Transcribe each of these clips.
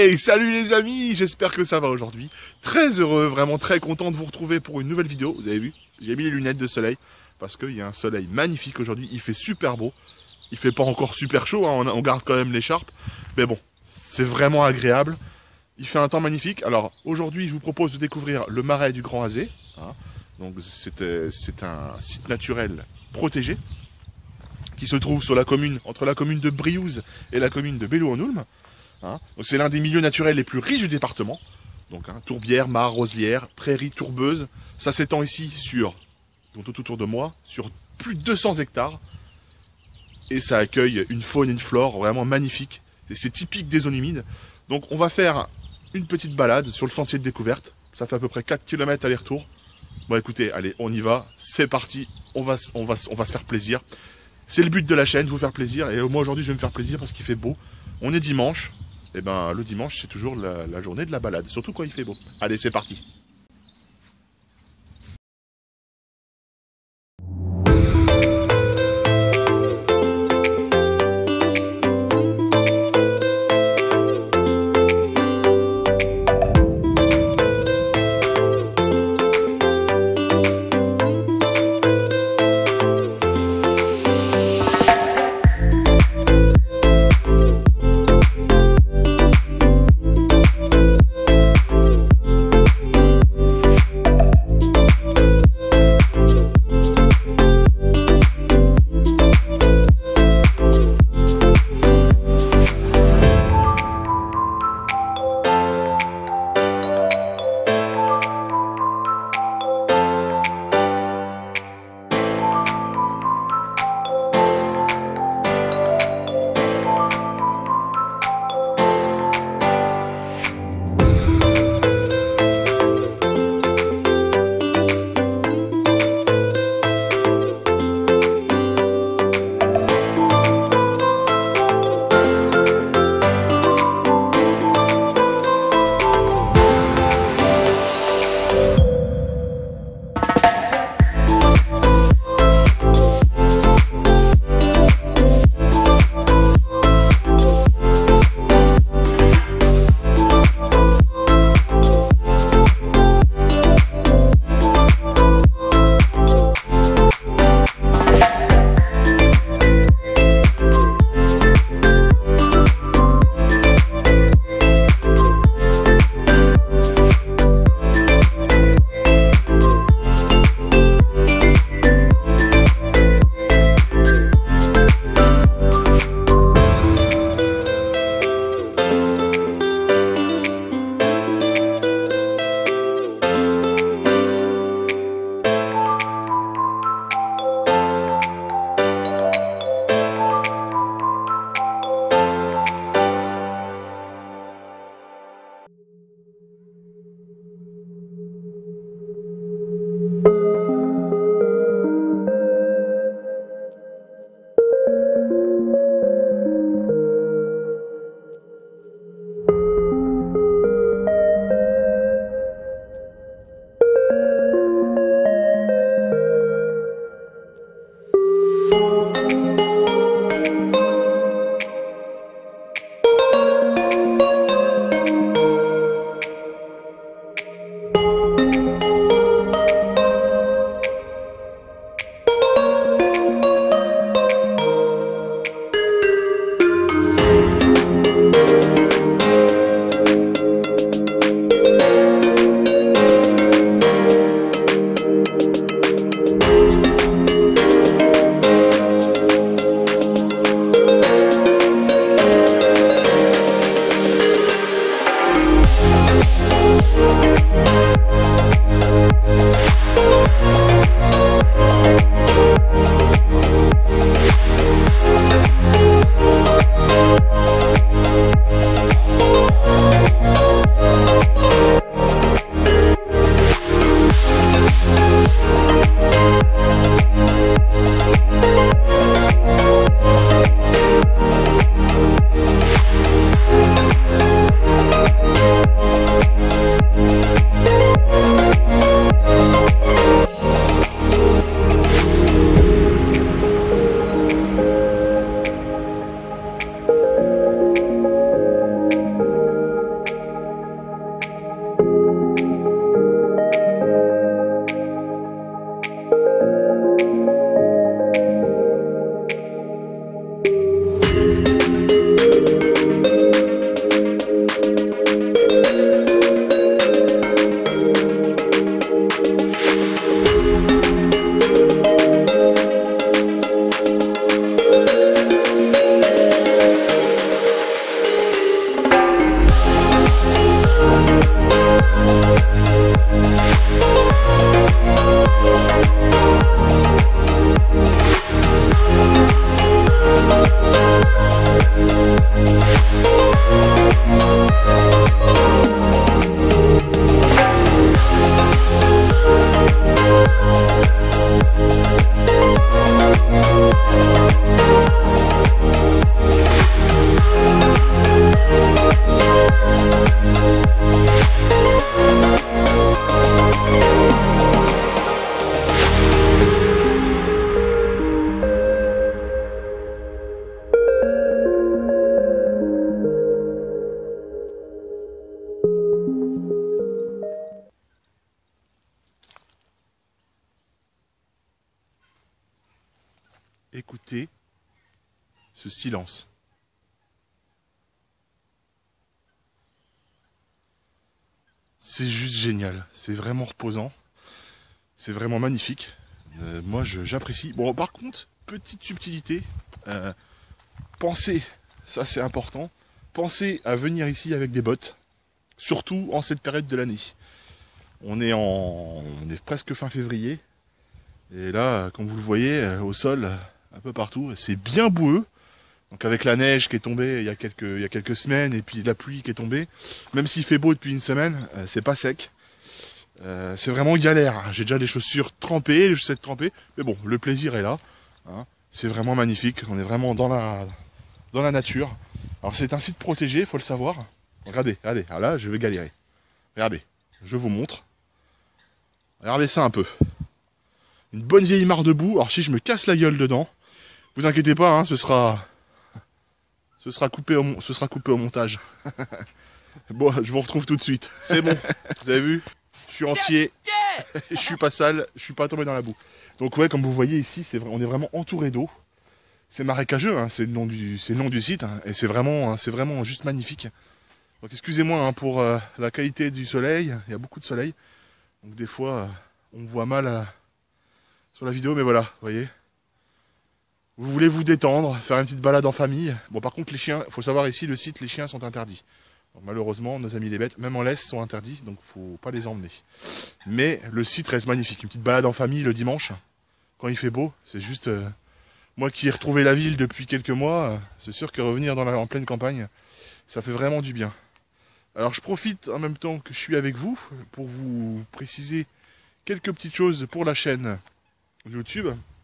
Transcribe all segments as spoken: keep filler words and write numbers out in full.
Hey, salut les amis, j'espère que ça va aujourd'hui. Très heureux, vraiment très content de vous retrouver pour une nouvelle vidéo. Vous avez vu, j'ai mis les lunettes de soleil parce qu'il y a un soleil magnifique aujourd'hui. Il fait super beau. Il fait pas encore super chaud, hein, on, on garde quand même l'écharpe. Mais bon, c'est vraiment agréable. Il fait un temps magnifique. Alors aujourd'hui, je vous propose de découvrir le marais du Grand Azé. Hein. Donc c'est un site naturel protégé qui se trouve sur la commune, entre la commune de Briouze et la commune de Bello-en-Oulme. Hein. C'est l'un des milieux naturels les plus riches du département. Donc hein, tourbières, mares, roselières, prairies tourbeuses. Ça s'étend ici sur, donc tout autour de moi, sur plus de deux cents hectares. Et ça accueille une faune et une flore vraiment magnifiques. C'est typique des zones humides. Donc on va faire une petite balade sur le sentier de découverte. Ça fait à peu près quatre kilomètres aller-retour. Bon écoutez, allez, on y va. C'est parti. On va, on va, on va se faire plaisir. C'est le but de la chaîne, vous faire plaisir. Et moi aujourd'hui je vais me faire plaisir parce qu'il fait beau. On est dimanche. Et ben le dimanche c'est toujours la, la journée de la balade. Surtout quand il fait beau. Allez, c'est parti. écoutez ce silence. C'est juste génial, c'est vraiment reposant, c'est vraiment magnifique. Euh, moi j'apprécie. Bon par contre, petite subtilité, euh, pensez, ça c'est important, pensez à venir ici avec des bottes, surtout en cette période de l'année. On est en, on est presque fin février, et là, comme vous le voyez, au sol, un peu partout, c'est bien boueux. Donc avec la neige qui est tombée il y a quelques, il y a quelques semaines, et puis la pluie qui est tombée, même s'il fait beau depuis une semaine, euh, c'est pas sec. Euh, c'est vraiment galère. J'ai déjà les chaussures trempées, les chaussettes trempées, mais bon, le plaisir est là. Hein. C'est vraiment magnifique. On est vraiment dans la, dans la nature. Alors c'est un site protégé, faut le savoir. Regardez, regardez. Alors là, je vais galérer. Regardez, je vous montre. Regardez ça un peu. Une bonne vieille mare de boue. Alors si je me casse la gueule dedans, vous inquiétez pas, hein, ce sera, ce sera coupé au, ce sera coupé au montage. Bon, je vous retrouve tout de suite. C'est bon. Vous avez vu? Je suis entier. Je suis pas sale. Je suis pas tombé dans la boue. Donc ouais, comme vous voyez ici, c'est on est vraiment entouré d'eau. C'est marécageux, hein, c'est le nom du, c'est le nom du site, hein, et c'est vraiment, c'est vraiment juste magnifique. Donc excusez-moi hein, pour euh, la qualité du soleil. Il y a beaucoup de soleil, donc des fois euh, on voit mal euh, sur la vidéo, mais voilà, vous voyez. Vous voulez vous détendre, faire une petite balade en famille. Bon, par contre, les chiens, il faut savoir ici, le site, les chiens sont interdits. Donc, malheureusement, nos amis les bêtes, même en laisse, sont interdits, donc faut pas les emmener. Mais le site reste magnifique. Une petite balade en famille le dimanche, quand il fait beau, c'est juste... Euh, moi qui ai retrouvé la ville depuis quelques mois, euh, c'est sûr que revenir dans la, en pleine campagne, ça fait vraiment du bien. Alors je profite en même temps que je suis avec vous pour vous préciser quelques petites choses pour la chaîne YouTube.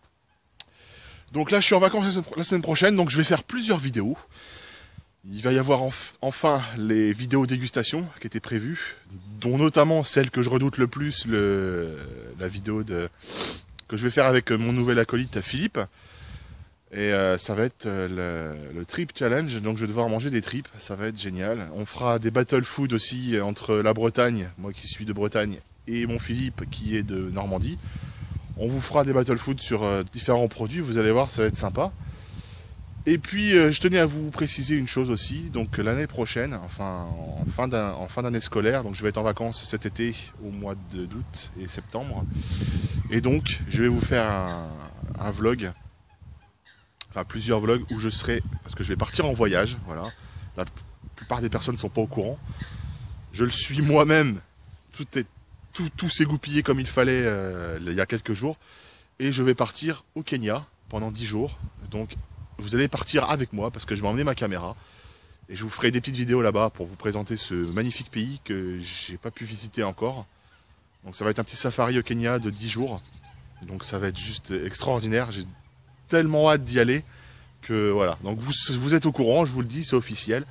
Donc là je suis en vacances la semaine prochaine, donc je vais faire plusieurs vidéos. Il va y avoir enf enfin les vidéos dégustation qui étaient prévues, dont notamment celle que je redoute le plus, le, la vidéo de, que je vais faire avec mon nouvel acolyte Philippe. Et euh, ça va être euh, le, le trip challenge, donc je vais devoir manger des tripes, ça va être génial. On fera des battle food aussi entre la Bretagne, moi qui suis de Bretagne, et mon Philippe qui est de Normandie. On vous fera des battle food sur euh, différents produits, vous allez voir, ça va être sympa. Et puis euh, je tenais à vous préciser une chose aussi, donc l'année prochaine, enfin en fin d'un, en fin d'année scolaire, donc je vais être en vacances cet été au mois d'août et septembre. Et donc je vais vous faire un, un vlog. Enfin, plusieurs vlogs où je serai, parce que je vais partir en voyage, voilà. La plupart des personnes ne sont pas au courant. Je le suis moi-même, tout est tout, tout s'est goupillé comme il fallait euh, il y a quelques jours. Et je vais partir au Kenya pendant dix jours. Donc vous allez partir avec moi parce que je vais emmener ma caméra. Et je vous ferai des petites vidéos là-bas pour vous présenter ce magnifique pays que j'ai pas pu visiter encore. Donc ça va être un petit safari au Kenya de dix jours. Donc ça va être juste extraordinaire. J'ai tellement hâte d'y aller que voilà. Donc vous, vous êtes au courant, je vous le dis, c'est officiel.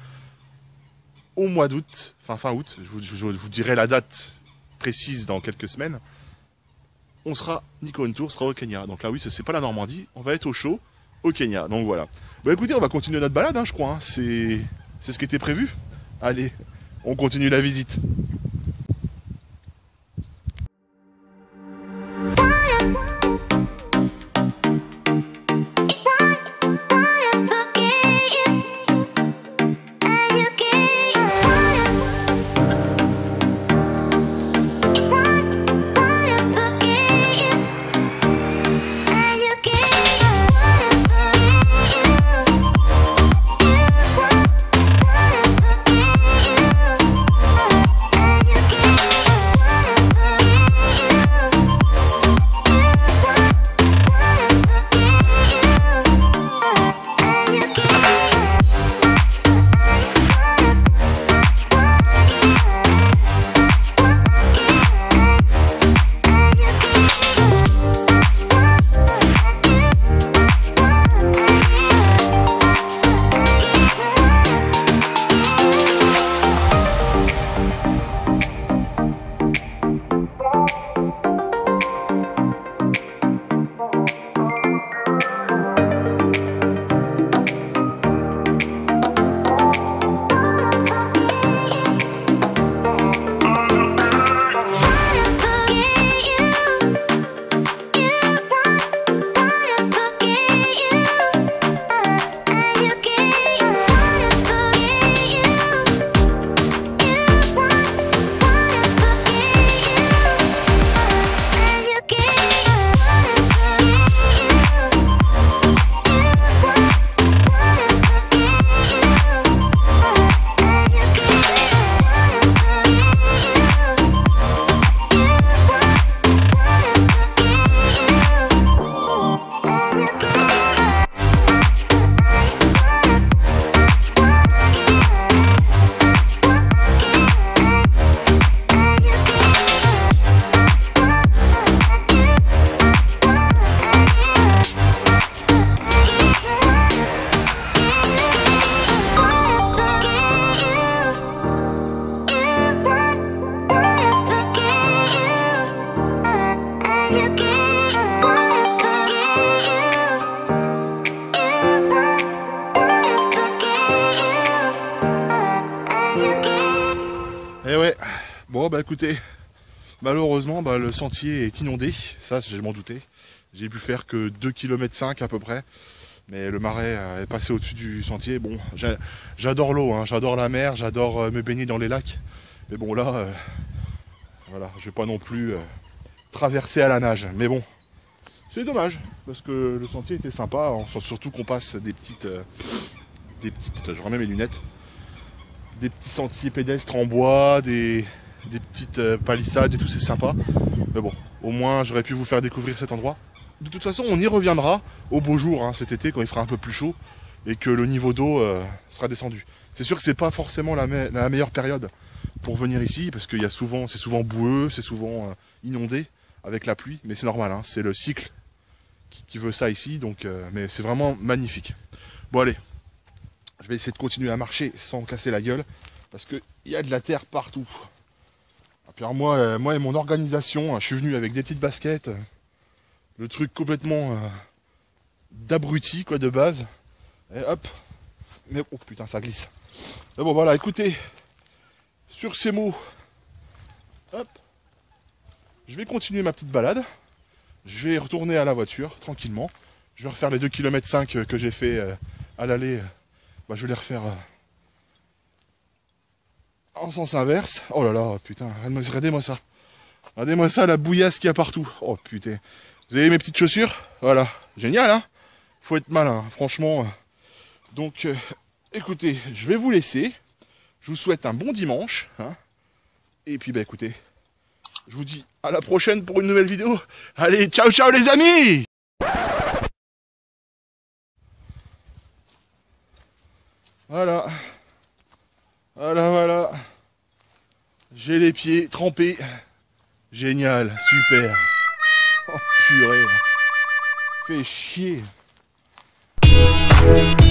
Au mois d'août, fin fin août, je vous, je, je vous dirai la date précise dans quelques semaines. On sera, Nico Tour sera au Kenya. Donc là oui, c'est pas la Normandie, on va être au chaud au Kenya. Donc voilà. Bah écoutez, on va continuer notre balade, hein, je crois. Hein. C'est c'est ce qui était prévu. Allez, on continue la visite. bah écoutez, malheureusement bah, le sentier est inondé, ça je m'en doutais. J'ai pu faire que deux kilomètres cinq à peu près, mais le marais est passé au-dessus du sentier. Bon, j'adore l'eau, hein, j'adore la mer, j'adore me baigner dans les lacs, mais bon là, euh, voilà, je vais pas non plus euh, traverser à la nage, mais bon, c'est dommage, parce que le sentier était sympa, surtout qu'on passe des petites, euh, des petites, je remets mes lunettes, des petits sentiers pédestres en bois, des, des petites euh, palissades et tout, c'est sympa. Mais bon, au moins j'aurais pu vous faire découvrir cet endroit. De toute façon, on y reviendra au beau jour, hein, cet été, quand il fera un peu plus chaud et que le niveau d'eau euh, sera descendu. C'est sûr que c'est pas forcément la, me la meilleure période pour venir ici, parce que souvent, c'est souvent boueux, c'est souvent euh, inondé avec la pluie, mais c'est normal, hein, c'est le cycle qui, qui veut ça ici, donc, euh, mais c'est vraiment magnifique. Bon allez, je vais essayer de continuer à marcher sans casser la gueule, parce qu'il y a de la terre partout. Et puis alors moi, euh, moi et mon organisation, je suis venu avec des petites baskets, euh, le truc complètement euh, d'abruti quoi de base, et hop, mais oh putain ça glisse. Mais bon voilà, écoutez, sur ces mots, hop, je vais continuer ma petite balade, je vais retourner à la voiture tranquillement, je vais refaire les deux kilomètres cinq que j'ai fait euh, à l'aller. Bah, je vais les refaire euh, en sens inverse. Oh là là, putain, regardez-moi ça. Regardez-moi ça, la bouillasse qu'il y a partout. Oh putain. Vous avez mes petites chaussures? Voilà. Génial, hein? Faut être malin, franchement. Donc, euh, écoutez, je vais vous laisser. Je vous souhaite un bon dimanche. Hein. Et puis, bah écoutez, je vous dis à la prochaine pour une nouvelle vidéo. Allez, ciao, ciao les amis! Voilà, voilà, voilà, j'ai les pieds trempés, génial, super, oh purée, fait chier.